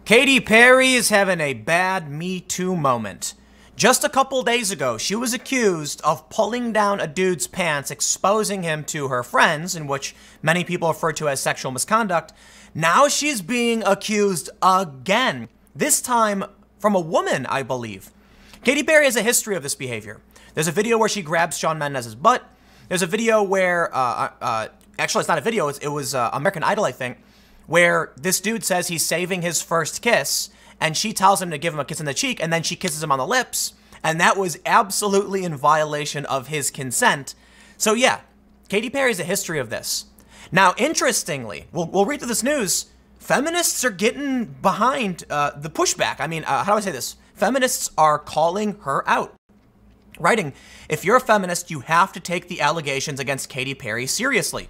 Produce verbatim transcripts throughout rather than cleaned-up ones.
Katy Perry is having a bad Me Too moment. Just a couple days ago, she was accused of pulling down a dude's pants, exposing him to her friends, in which many people refer to as sexual misconduct. Now she's being accused again, this time from a woman, I believe. Katy Perry has a history of this behavior. There's a video where she grabs Shawn Mendes's butt. There's a video where, uh, uh, actually it's not a video, it was uh, American Idol, I think, where this dude says he's saving his first kiss, and she tells him to give him a kiss on the cheek, and then she kisses him on the lips, and that was absolutely in violation of his consent. So yeah, Katy Perry has a history of this. Now, interestingly, we'll, we'll read through this news, feminists are getting behind uh, the pushback. I mean, uh, how do I say this? Feminists are calling her out. Writing, if you're a feminist, you have to take the allegations against Katy Perry seriously.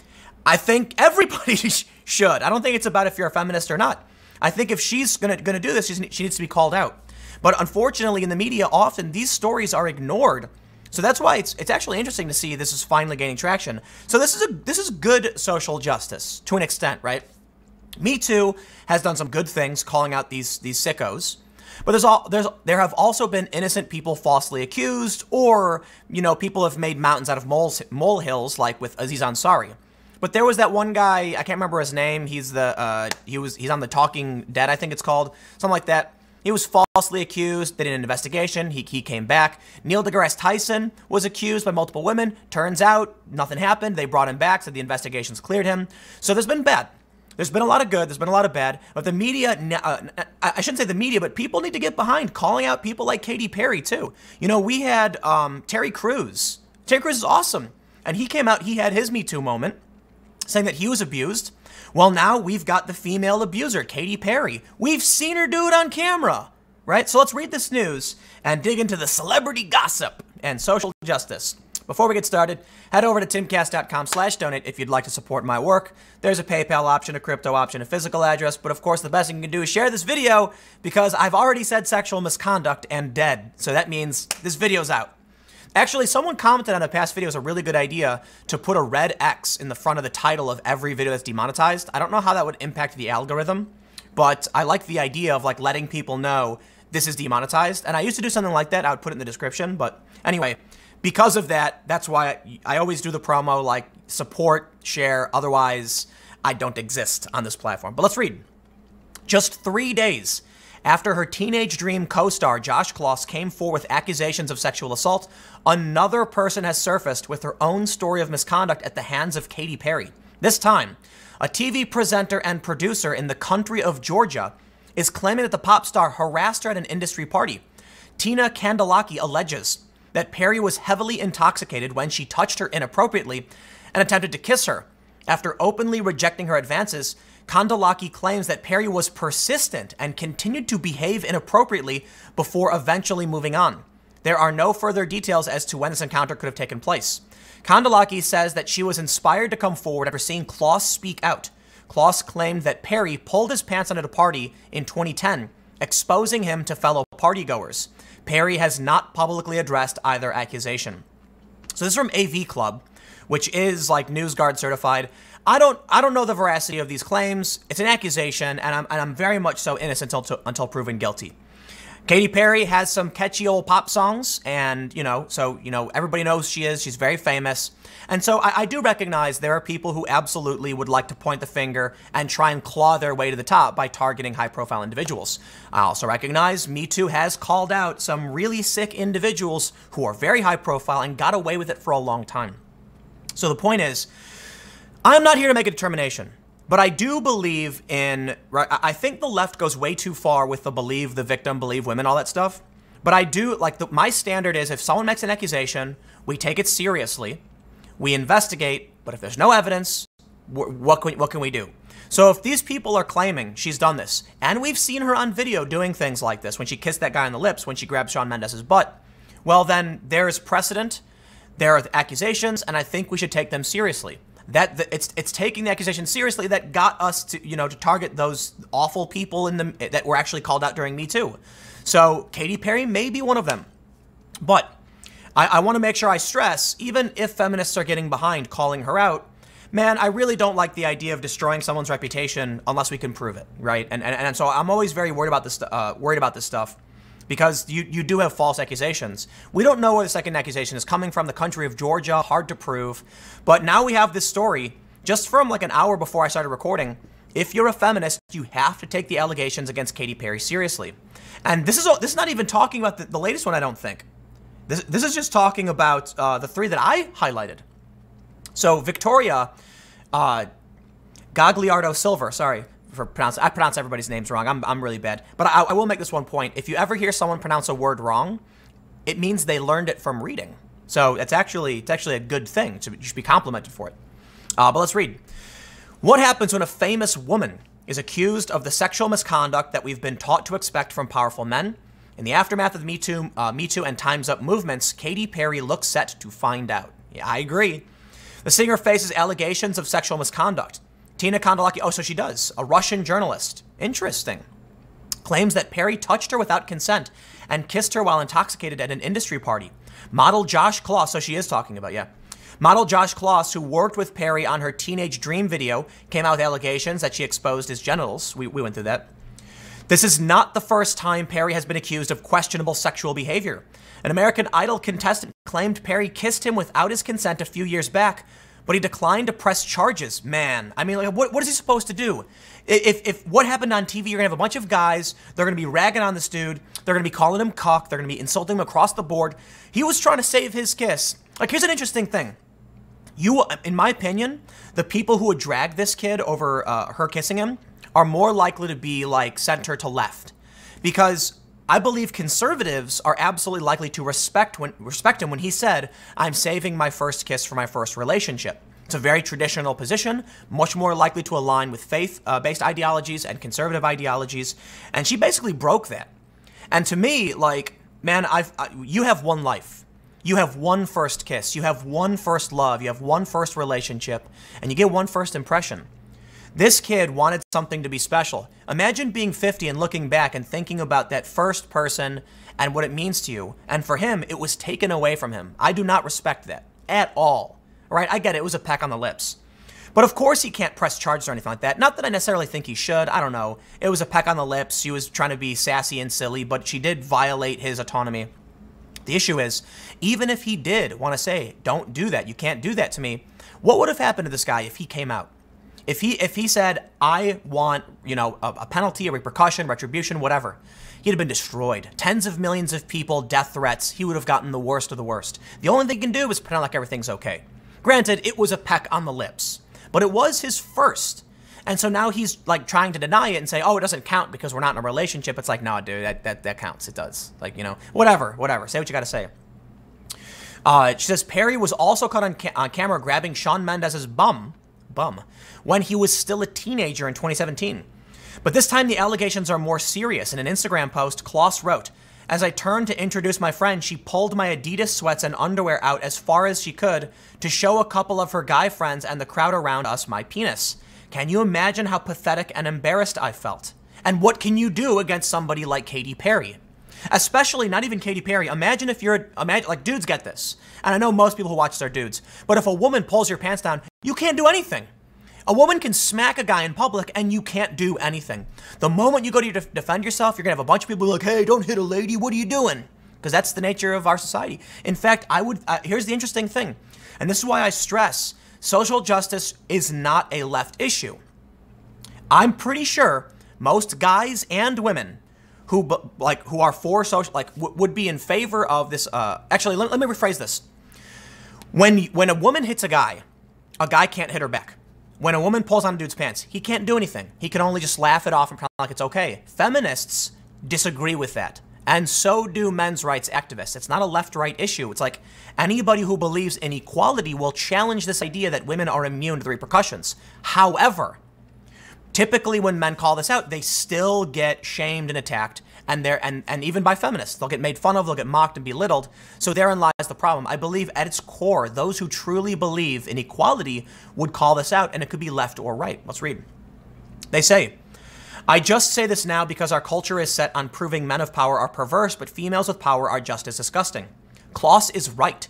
I think everybody should. I don't think it's about if you're a feminist or not. I think if she's gonna gonna do this, she's, she needs to be called out. But unfortunately, in the media, often these stories are ignored. So that's why it's it's actually interesting to see this is finally gaining traction. So this is a this is good social justice to an extent, right? Me Too has done some good things, calling out these these sickos. But there's all there's there have also been innocent people falsely accused, or you know, people have made mountains out of moles, molehills, like with Aziz Ansari. But there was that one guy, I can't remember his name. He's the uh, he was he's on the Talking Dead, I think it's called, something like that. He was falsely accused. They did an investigation. He he came back. Neil deGrasse Tyson was accused by multiple women. Turns out nothing happened. They brought him back, said the investigations cleared him. So there's been bad. There's been a lot of good. There's been a lot of bad. But the media, uh, I shouldn't say the media, but people need to get behind calling out people like Katy Perry too. You know, we had um, Terry Crews. Terry Crews is awesome, and he came out. He had his Me Too moment, saying that he was abused. Well, now we've got the female abuser, Katy Perry. We've seen her do it on camera, right? So let's read this news and dig into the celebrity gossip and social justice. Before we get started, head over to timcast.com slash donate if you'd like to support my work. There's a PayPal option, a crypto option, a physical address, but of course the best thing you can do is share this video because I've already said sexual misconduct and dead. So that means this video's out. Actually, someone commented on a past video, it's a really good idea to put a red X in the front of the title of every video that's demonetized. I don't know how that would impact the algorithm, but I like the idea of like letting people know this is demonetized. And I used to do something like that. I would put it in the description. But anyway, because of that, that's why I always do the promo, like support, share. Otherwise, I don't exist on this platform. But let's read. Just three days after her teenage dream co-star Josh Kloss came forward with accusations of sexual assault, another person has surfaced with her own story of misconduct at the hands of Katy Perry. This time, a T V presenter and producer in the country of Georgia is claiming that the pop star harassed her at an industry party. Tina Kandelaki alleges that Perry was heavily intoxicated when she touched her inappropriately and attempted to kiss her. After openly rejecting her advances, Kandelaki claims that Perry was persistent and continued to behave inappropriately before eventually moving on. There are no further details as to when this encounter could have taken place. Kandelaki says that she was inspired to come forward after seeing Kloss speak out. Kloss claimed that Perry pulled his pants on at a party in twenty ten, exposing him to fellow partygoers. Perry has not publicly addressed either accusation. So this is from A V Club, which is like NewsGuard certified. I don't I don't know the veracity of these claims. It's an accusation, and I'm, and I'm very much so innocent until, until proven guilty. Katy Perry has some catchy old pop songs, and, you know, so, you know, everybody knows she is. She's very famous. And so I, I do recognize there are people who absolutely would like to point the finger and try and claw their way to the top by targeting high-profile individuals. I also recognize Me Too has called out some really sick individuals who are very high-profile and got away with it for a long time. So the point is, I'm not here to make a determination, but I do believe in, right, I think the left goes way too far with the believe the victim, believe women, all that stuff. But I do, like, the, my standard is if someone makes an accusation, we take it seriously, we investigate, but if there's no evidence, what can we, what can we do? So if these people are claiming she's done this, and we've seen her on video doing things like this, when she kissed that guy on the lips, when she grabbed Shawn Mendes's butt, well then there is precedent, there are accusations, and I think we should take them seriously. That the, it's it's taking the accusation seriously that got us to, you know, to target those awful people in the that were actually called out during Me Too. So Katy Perry may be one of them, but I, I want to make sure I stress, even if feminists are getting behind calling her out, man, I really don't like the idea of destroying someone's reputation unless we can prove it, right? And and, and so I'm always very worried about this, uh, worried about this stuff because you, you do have false accusations. We don't know where the second accusation is coming from, the country of Georgia, hard to prove. But now we have this story just from like an hour before I started recording. If you're a feminist, you have to take the allegations against Katy Perry seriously. And this is this is not even talking about the, the latest one, I don't think. This, this is just talking about uh, the three that I highlighted. So Victoria uh, Gagliardo Silver, sorry for pronounce I pronounce everybody's names wrong. I'm, I'm really bad. But I, I will make this one point. If you ever hear someone pronounce a word wrong, it means they learned it from reading. So it's actually, it's actually a good thing. So you should be complimented for it. Uh, but let's read. What happens when a famous woman is accused of the sexual misconduct that we've been taught to expect from powerful men? In the aftermath of the Me Too, uh, Me Too and Time's Up movements, Katy Perry looks set to find out. Yeah, I agree. The singer faces allegations of sexual misconduct. Tina Kondalaki, oh, so she does. A Russian journalist, interesting, claims that Perry touched her without consent and kissed her while intoxicated at an industry party. Model Josh Kloss, so she is talking about, yeah. Model Josh Kloss, who worked with Perry on her Teenage Dream video, came out with allegations that she exposed his genitals. We, we went through that. This is not the first time Perry has been accused of questionable sexual behavior. An American Idol contestant claimed Perry kissed him without his consent a few years back, but he declined to press charges. Man, I mean, like, what, what is he supposed to do? If, if what happened on T V, you're going to have a bunch of guys, they're going to be ragging on this dude, they're going to be calling him cuck, they're going to be insulting him across the board. He was trying to save his kiss. Like, here's an interesting thing. You, in my opinion, the people who would drag this kid over uh, her kissing him are more likely to be like center to left, because I believe conservatives are absolutely likely to respect when respect him when he said, "I'm saving my first kiss for my first relationship." It's a very traditional position, much more likely to align with faith-based uh, ideologies and conservative ideologies, and she basically broke that. And to me, like, man, I've I, you have one life. You have one first kiss, you have one first love, you have one first relationship, and you get one first impression. This kid wanted something to be special. Imagine being fifty and looking back and thinking about that first person and what it means to you. And for him, it was taken away from him. I do not respect that at all. Right? I get it. It was a peck on the lips. But of course he can't press charges or anything like that. Not that I necessarily think he should. I don't know. It was a peck on the lips. She was trying to be sassy and silly, but she did violate his autonomy. The issue is, even if he did want to say, don't do that, you can't do that to me, what would have happened to this guy if he came out? If he if he said, I want, you know, a, a penalty, a repercussion, retribution, whatever, he'd have been destroyed. Tens of millions of people, death threats, he would have gotten the worst of the worst. The only thing he can do is pretend like everything's okay. Granted, it was a peck on the lips, but it was his first. And so now he's like trying to deny it and say, oh, it doesn't count because we're not in a relationship. It's like, no, dude, that, that, that counts. It does. Like, you know, whatever, whatever. Say what you got to say. Uh, she says Perry was also caught on, ca on camera grabbing Shawn Mendes's bum, bum, when he was still a teenager in twenty seventeen. But this time the allegations are more serious. In an Instagram post, Kloss wrote, as I turned to introduce my friend, she pulled my Adidas sweats and underwear out as far as she could to show a couple of her guy friends and the crowd around us my penis. Can you imagine how pathetic and embarrassed I felt? And what can you do against somebody like Katy Perry? Especially, not even Katy Perry. Imagine if you're, imagine, like, dudes get this. And I know most people who watch this are dudes. But if a woman pulls your pants down, you can't do anything. A woman can smack a guy in public and you can't do anything. The moment you go to def defend yourself, you're going to have a bunch of people like, hey, don't hit a lady. What are you doing? Because that's the nature of our society. In fact, I would, uh, here's the interesting thing. And this is why I stress social justice is not a left issue. I'm pretty sure most guys and women who like who are for social like w would be in favor of this. Uh, actually, let, let me rephrase this. When when a woman hits a guy, a guy can't hit her back. When a woman pulls on a dude's pants, he can't do anything. He can only just laugh it off and pretend like it's okay. Feminists disagree with that. And so do men's rights activists. It's not a left-right issue. It's like anybody who believes in equality will challenge this idea that women are immune to the repercussions. However, typically when men call this out, they still get shamed and attacked, and they're and, and even by feminists. They'll get made fun of, they'll get mocked and belittled. So therein lies the problem. I believe at its core, those who truly believe in equality would call this out, and it could be left or right. Let's read. They say, I just say this now because our culture is set on proving men of power are perverse, but females with power are just as disgusting. Kloss is right.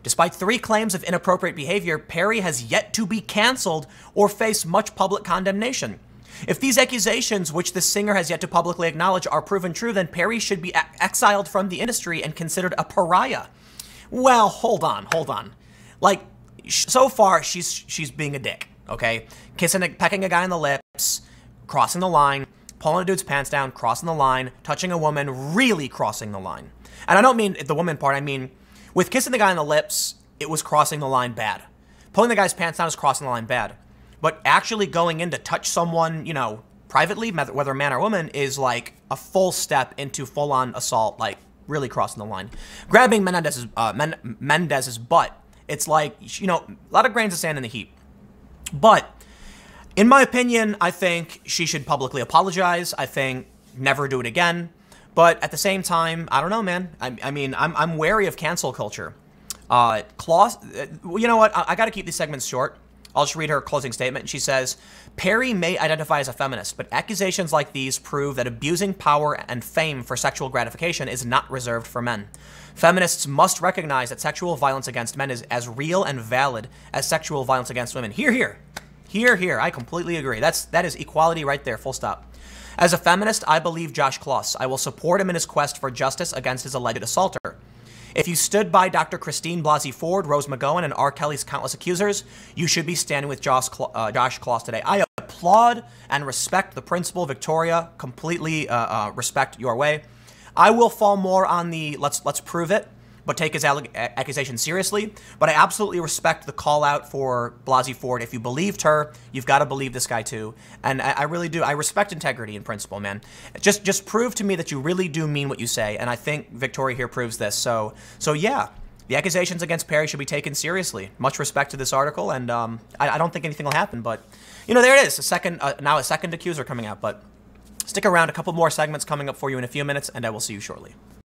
Despite three claims of inappropriate behavior, Perry has yet to be canceled or face much public condemnation. If these accusations, which the singer has yet to publicly acknowledge, are proven true, then Perry should be exiled from the industry and considered a pariah. Well, hold on, hold on. Like, so far, she's she's being a dick, okay? Kissing, a, pecking a guy on the lips, crossing the line, pulling a dude's pants down, crossing the line, touching a woman, really crossing the line. And I don't mean the woman part, I mean, with kissing the guy on the lips, it was crossing the line bad. Pulling the guy's pants down is crossing the line bad. But actually going in to touch someone, you know, privately, whether man or woman, is like a full step into full-on assault, like really crossing the line. Grabbing Menendez's, uh, Men Mendez's butt, it's like, you know, a lot of grains of sand in the heat. But in my opinion, I think she should publicly apologize. I think never do it again. But at the same time, I don't know, man. I, I mean, I'm, I'm wary of cancel culture. Uh, Claus, you know what? I, I got to keep these segments short. I'll just read her closing statement. She says, Perry may identify as a feminist, but accusations like these prove that abusing power and fame for sexual gratification is not reserved for men. Feminists must recognize that sexual violence against men is as real and valid as sexual violence against women. Hear, hear. Hear, hear. I completely agree. That's, that is equality right there, full stop. As a feminist, I believe Josh Kloss. I will support him in his quest for justice against his alleged assaulter. If you stood by Doctor Christine Blasey Ford, Rose McGowan, and R. Kelly's countless accusers, you should be standing with Josh, uh, Josh Kloss today. I applaud and respect the principle, Victoria. Completely uh, uh, respect your way. I will fall more on the let's let's prove it, but take his accusation seriously. But I absolutely respect the call out for Blasey Ford. If you believed her, you've got to believe this guy too. And I, I really do. I respect integrity in principle, man. Just just prove to me that you really do mean what you say. And I think Victoria here proves this. So so yeah, the accusations against Perry should be taken seriously. Much respect to this article, and um, I, I don't think anything will happen. But you know, there it is. A second uh, now a second accuser coming out. But stick around. A couple more segments coming up for you in a few minutes, and I will see you shortly.